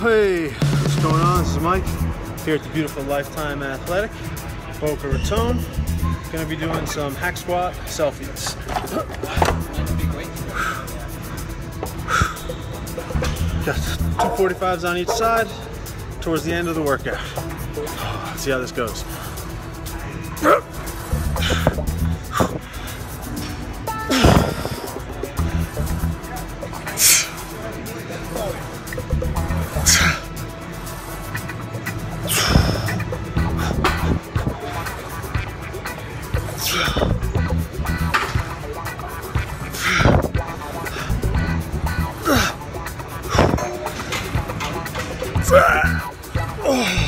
Hey, what's going on? This is Mike here at the beautiful Lifetime Athletic, Boca Raton. Gonna be doing some hack squat selfies. Got 245s on each side towards the end of the workout. Let's see how this goes. Oh.